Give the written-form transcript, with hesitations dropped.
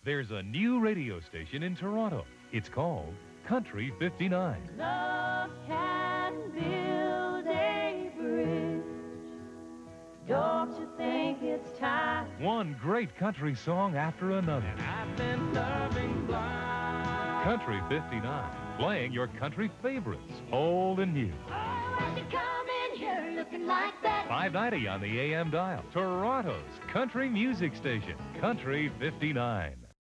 There's a new radio station in Toronto. It's called Country 59. Love can build a bridge. Don't you think it's time? One great country song after another. And I've been loving blind. Country 59, playing your country favorites, old and new. Oh, when you come in here looking like that. 590 on the AM dial. Toronto's country music station, Country 59.